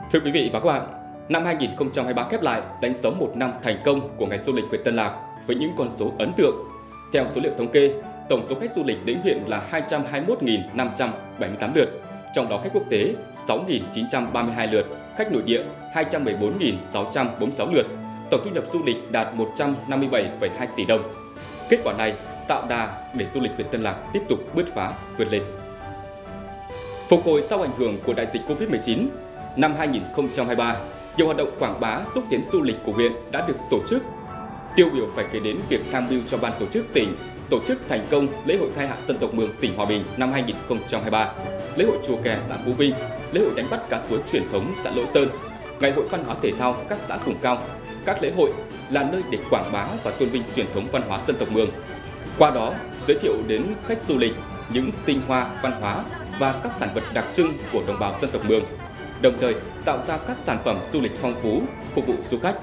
Thưa quý vị và các bạn, năm 2023 khép lại đánh dấu một năm thành công của ngành du lịch huyện Tân Lạc với những con số ấn tượng. Theo số liệu thống kê, tổng số khách du lịch đến huyện là 221.578 lượt, trong đó khách quốc tế 6.932 lượt, khách nội địa 214.646 lượt, tổng thu nhập du lịch đạt 157,2 tỷ đồng. Kết quả này tạo đà để du lịch huyện Tân Lạc tiếp tục bứt phá vươn lên. Phục hồi sau ảnh hưởng của đại dịch Covid-19, năm 2023, nhiều hoạt động quảng bá xúc tiến du lịch của huyện đã được tổ chức. Tiêu biểu phải kể đến việc tham mưu cho ban tổ chức tỉnh tổ chức thành công lễ hội khai hạ dân tộc Mường tỉnh Hòa Bình năm 2023, lễ hội chùa Kè xã Phú Vinh, lễ hội đánh bắt cá suối truyền thống xã Lỗ Sơn, ngày hội văn hóa thể thao các xã vùng cao. Các lễ hội là nơi để quảng bá và tôn vinh truyền thống văn hóa dân tộc Mường. Qua đó, giới thiệu đến khách du lịch những tinh hoa văn hóa và các sản vật đặc trưng của đồng bào dân tộc Mường, đồng thời tạo ra các sản phẩm du lịch phong phú phục vụ du khách.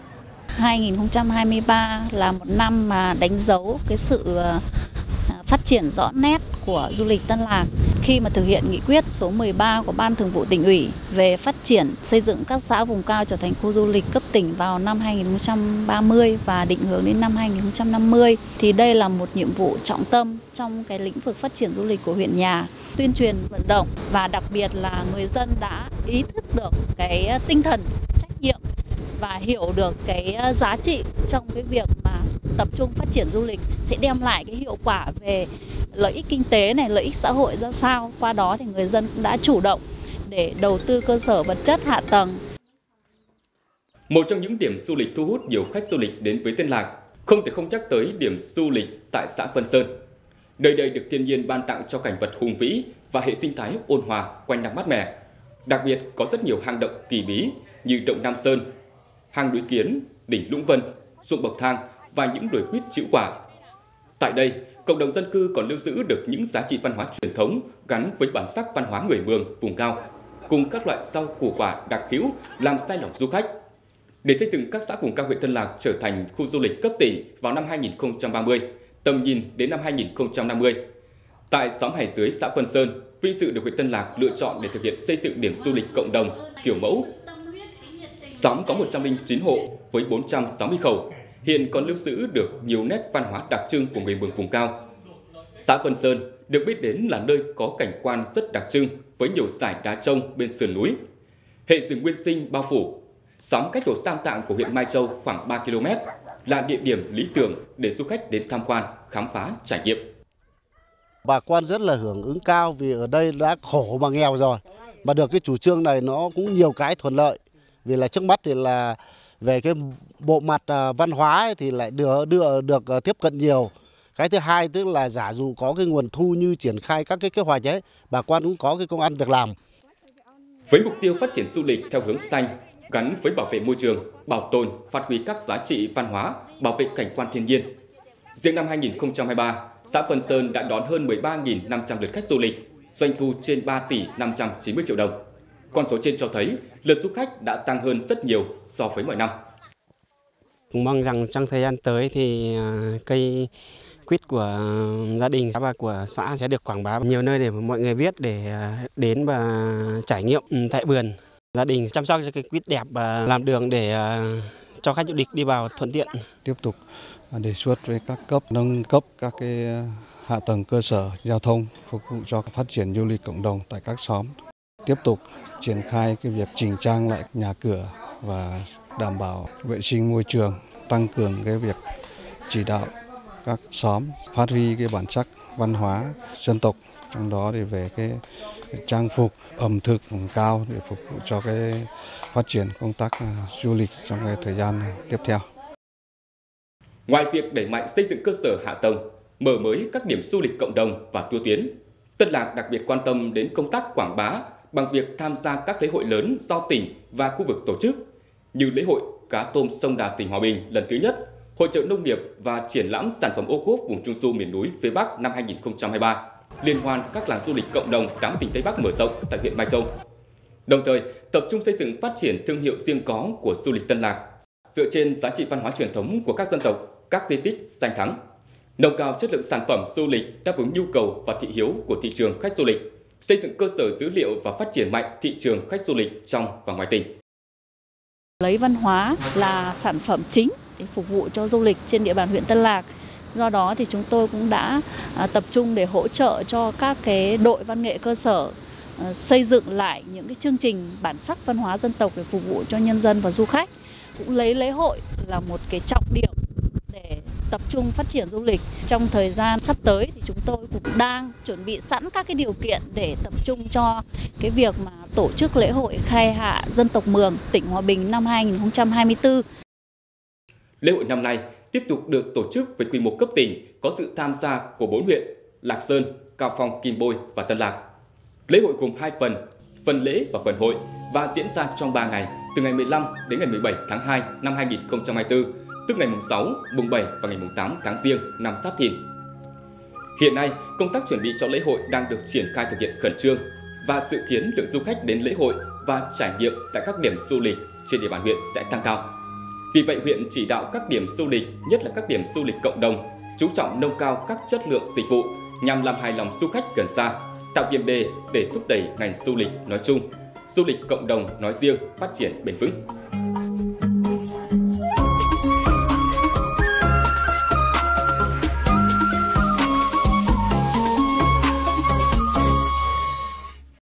2023 là một năm mà đánh dấu cái sự phát triển rõ nét của du lịch Tân Lạc khi mà thực hiện nghị quyết số 13 của Ban Thường vụ Tỉnh ủy về phát triển xây dựng các xã vùng cao trở thành khu du lịch cấp tỉnh vào năm 2030 và định hướng đến năm 2050. Thì đây là một nhiệm vụ trọng tâm trong cái lĩnh vực phát triển du lịch của huyện nhà, tuyên truyền vận động và đặc biệt là người dân đã ý thức được cái tinh thần trách nhiệm và hiểu được cái giá trị trong cái việc mà tập trung phát triển du lịch sẽ đem lại cái hiệu quả về lợi ích kinh tế này, lợi ích xã hội ra sao. Qua đó thì người dân cũng đã chủ động để đầu tư cơ sở vật chất hạ tầng. Một trong những điểm du lịch thu hút nhiều khách du lịch đến với Tân Lạc không thể không nhắc tới điểm du lịch tại xã Vân Sơn. Nơi đây được thiên nhiên ban tặng cho cảnh vật hùng vĩ và hệ sinh thái ôn hòa quanh năm mát mẻ. Đặc biệt có rất nhiều hang động kỳ bí như động Nam Sơn, hang núi Kiến, đỉnh Lũng Vân, ruộng bậc thang và những đồi quýt trĩu quả. Tại đây, cộng đồng dân cư còn lưu giữ được những giá trị văn hóa truyền thống gắn với bản sắc văn hóa người Mường vùng cao, cùng các loại rau củ quả đặc hữu làm say lòng du khách. Để xây dựng các xã vùng cao huyện Tân Lạc trở thành khu du lịch cấp tỉnh vào năm 2030, tầm nhìn đến năm 2050. Tại xóm Hải Dưới, xã Vân Sơn, vinh dự được huyện Tân Lạc lựa chọn để thực hiện xây dựng điểm du lịch cộng đồng kiểu mẫu. Xóm có 109 hộ với 460 khẩu, hiện còn lưu giữ được nhiều nét văn hóa đặc trưng của người Mường vùng cao. Xã Vân Sơn được biết đến là nơi có cảnh quan rất đặc trưng với nhiều dải đá trông bên sườn núi, hệ rừng nguyên sinh bao phủ. Xóm cách đổ Sam Tạng của huyện Mai Châu khoảng 3 km, là địa điểm lý tưởng để du khách đến tham quan, khám phá, trải nghiệm. Bà con rất là hưởng ứng cao vì ở đây đã khổ mà nghèo rồi, mà được cái chủ trương này nó cũng nhiều cái thuận lợi. Vì là trước mắt thì là về cái bộ mặt văn hóa ấy thì lại được tiếp cận nhiều. Cái thứ hai tức là giả dụ có cái nguồn thu như triển khai các cái kế hoạch ấy, bà con cũng có cái công ăn việc làm. Với mục tiêu phát triển du lịch theo hướng xanh, gắn với bảo vệ môi trường, bảo tồn, phát huy các giá trị văn hóa, bảo vệ cảnh quan thiên nhiên. Riêng năm 2023, xã Vân Sơn đã đón hơn 13.500 lượt khách du lịch, doanh thu trên 3 tỷ 590 triệu đồng. Con số trên cho thấy lượt du khách đã tăng hơn rất nhiều so với mọi năm. Cũng mong rằng trong thời gian tới thì cây quýt của gia đình và của xã sẽ được quảng bá nhiều nơi để mọi người biết để đến và trải nghiệm tại vườn. Gia đình chăm sóc cho cây quýt đẹp và làm đường để cho khách du lịch đi vào thuận tiện. Tiếp tục đề xuất với các cấp nâng cấp các cái hạ tầng cơ sở giao thông phục vụ cho phát triển du lịch cộng đồng tại các xóm. Tiếp tục triển khai cái việc chỉnh trang lại nhà cửa và đảm bảo vệ sinh môi trường, tăng cường cái việc chỉ đạo các xóm phát huy cái bản sắc văn hóa dân tộc, trong đó thì về cái trang phục, ẩm thực vùng cao để phục vụ cho cái phát triển công tác du lịch trong cái thời gian tiếp theo. Ngoài việc đẩy mạnh xây dựng cơ sở hạ tầng, mở mới các điểm du lịch cộng đồng và tour tuyến, Tân Lạc đặc biệt quan tâm đến công tác quảng bá bằng việc tham gia các lễ hội lớn do tỉnh và khu vực tổ chức như lễ hội cá tôm sông Đà tỉnh Hòa Bình lần thứ nhất, hội chợ nông nghiệp và triển lãm sản phẩm ô cốp vùng Trung Du miền núi phía Bắc năm 2023, liên hoan các làng du lịch cộng đồng 8 tỉnh Tây Bắc mở rộng tại huyện Mai Châu. Đồng thời, tập trung xây dựng phát triển thương hiệu riêng có của du lịch Tân Lạc dựa trên giá trị văn hóa truyền thống của các dân tộc, các di tích danh thắng, nâng cao chất lượng sản phẩm du lịch đáp ứng nhu cầu và thị hiếu của thị trường khách du lịch, xây dựng cơ sở dữ liệu và phát triển mạnh thị trường khách du lịch trong và ngoài tỉnh. Lấy văn hóa là sản phẩm chính để phục vụ cho du lịch trên địa bàn huyện Tân Lạc. Do đó thì chúng tôi cũng đã tập trung để hỗ trợ cho các cái đội văn nghệ cơ sở xây dựng lại những cái chương trình bản sắc văn hóa dân tộc để phục vụ cho nhân dân và du khách. Cũng lấy lễ hội là một cái trọng điểm để tập trung phát triển du lịch. Trong thời gian sắp tới thì chúng tôi cũng đang chuẩn bị sẵn các cái điều kiện để tập trung cho cái việc mà tổ chức lễ hội khai hạ dân tộc Mường tỉnh Hòa Bình năm 2024. Lễ hội năm nay tiếp tục được tổ chức với quy mô cấp tỉnh, có sự tham gia của 4 huyện Lạc Sơn, Cao Phong, Kim Bôi và Tân Lạc. Lễ hội gồm 2 phần lễ và phần hội, và diễn ra trong 3 ngày, từ ngày 15 đến ngày 17 tháng 2 năm 2024, tức ngày mùng 6, mùng 7 và ngày mùng 8 tháng Giêng năm Giáp Thìn. Hiện nay, công tác chuẩn bị cho lễ hội đang được triển khai thực hiện khẩn trương, và dự kiến lượng du khách đến lễ hội và trải nghiệm tại các điểm du lịch trên địa bàn huyện sẽ tăng cao. Vì vậy, huyện chỉ đạo các điểm du lịch, nhất là các điểm du lịch cộng đồng, chú trọng nâng cao các chất lượng dịch vụ nhằm làm hài lòng du khách gần xa, tạo tiền đề để thúc đẩy ngành du lịch nói chung, du lịch cộng đồng nói riêng phát triển bền vững.